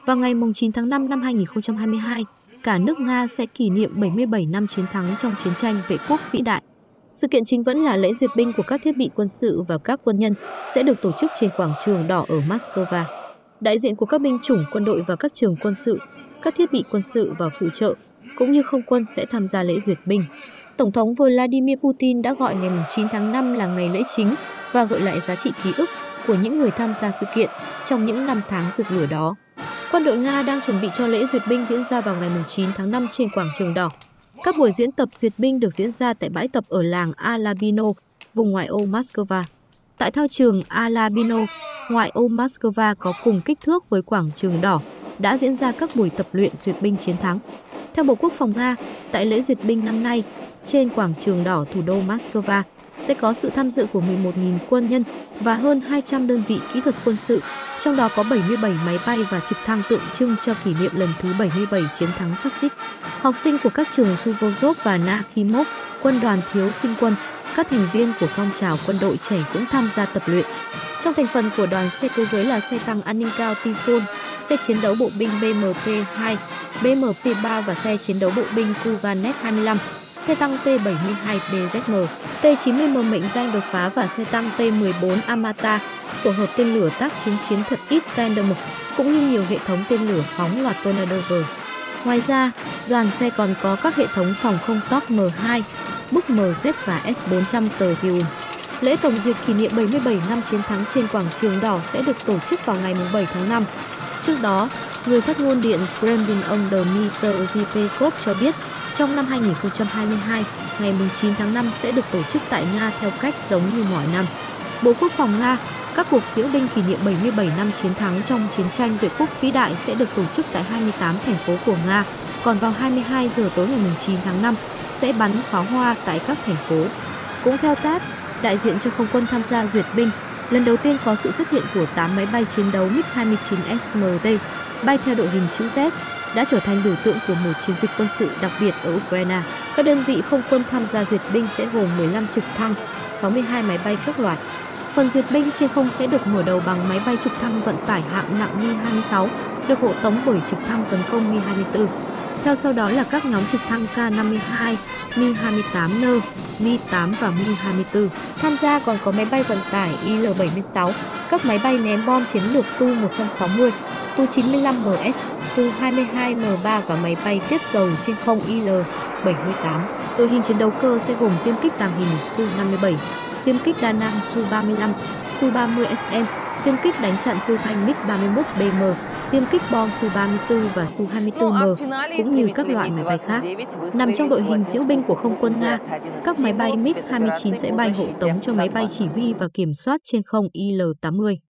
Vào ngày 9 tháng 5 năm 2022, cả nước Nga sẽ kỷ niệm 77 năm chiến thắng trong chiến tranh vệ quốc vĩ đại. Sự kiện chính vẫn là lễ duyệt binh của các thiết bị quân sự và các quân nhân sẽ được tổ chức trên quảng trường đỏ ở Moscow. Đại diện của các binh chủng quân đội và các trường quân sự, các thiết bị quân sự và phụ trợ, cũng như không quân sẽ tham gia lễ duyệt binh. Tổng thống Vladimir Putin đã gọi ngày 9 tháng 5 là ngày lễ chính và gợi lại giá trị ký ức của những người tham gia sự kiện trong những năm tháng rực lửa đó. Quân đội Nga đang chuẩn bị cho lễ duyệt binh diễn ra vào ngày 9 tháng 5 trên quảng trường đỏ. Các buổi diễn tập duyệt binh được diễn ra tại bãi tập ở làng Alabino, vùng ngoại ô Moscow. Tại thao trường Alabino, ngoại ô Moscow có cùng kích thước với quảng trường đỏ, đã diễn ra các buổi tập luyện duyệt binh chiến thắng. Theo Bộ Quốc phòng Nga, tại lễ duyệt binh năm nay, trên quảng trường đỏ thủ đô Moscow sẽ có sự tham dự của 11.000 quân nhân và hơn 200 đơn vị kỹ thuật quân sự, trong đó có 77 máy bay và trực thăng tượng trưng cho kỷ niệm lần thứ 77 chiến thắng phát xít. Học sinh của các trường Suvorov và Nakhimov, quân đoàn thiếu sinh quân, các thành viên của phong trào quân đội trẻ cũng tham gia tập luyện. Trong thành phần của đoàn xe cơ giới là xe tăng an ninh cao Typhoon, xe chiến đấu bộ binh BMP-2, BMP-3 và xe chiến đấu bộ binh Kuganet 25, xe tăng T-72BZM, T-90M mệnh danh đột phá và xe tăng T-14 Amata, tổ hợp tên lửa tác chiến chiến thuật Iskander, cũng như nhiều hệ thống tên lửa phóng loạt Tornado G. Ngoài ra, đoàn xe còn có các hệ thống phòng không TOP M2, Buk MZ và S-400 Terzium. Lễ tổng duyệt kỷ niệm 77 năm chiến thắng trên quảng trường đỏ sẽ được tổ chức vào ngày 7 tháng 5. Trước đó, người phát ngôn Điện Kremlin ông Dmitry Peskov cho biết trong năm 2022, ngày 9 tháng 5 sẽ được tổ chức tại Nga theo cách giống như mọi năm. Bộ Quốc phòng Nga, các cuộc diễu binh kỷ niệm 77 năm chiến thắng trong chiến tranh vệ quốc vĩ đại sẽ được tổ chức tại 28 thành phố của Nga, còn vào 22 giờ tối ngày 9 tháng 5 sẽ bắn pháo hoa tại các thành phố. Cũng theo TASS, đại diện cho không quân tham gia duyệt binh, lần đầu tiên có sự xuất hiện của 8 máy bay chiến đấu MiG-29 SMT bay theo đội hình chữ Z, đã trở thành biểu tượng của một chiến dịch quân sự đặc biệt ở Ukraine. Các đơn vị không quân tham gia duyệt binh sẽ gồm 15 trực thăng, 62 máy bay các loại. Phần duyệt binh trên không sẽ được mở đầu bằng máy bay trực thăng vận tải hạng nặng Mi-26, được hộ tống bởi trực thăng tấn công Mi-24. Theo sau đó là các nhóm trực thăng K-52, Mi-28N, Mi-8 và Mi-24. Tham gia còn có máy bay vận tải Il-76, các máy bay ném bom chiến lược Tu-160, Tu-95MS, Tu-22M3 và máy bay tiếp dầu trên không Il-78. Đội hình chiến đấu cơ sẽ gồm tiêm kích tàng hình Su-57, tiêm kích đa năng Su-35, Su-30SM, tiêm kích đánh chặn siêu thanh MiG-31BM, tiêm kích bom Su-34 và Su-24M, cũng như các loại máy bay khác. Nằm trong đội hình diễu binh của không quân Nga, các máy bay MiG-29 sẽ bay hộ tống cho máy bay chỉ huy và kiểm soát trên không Il-80.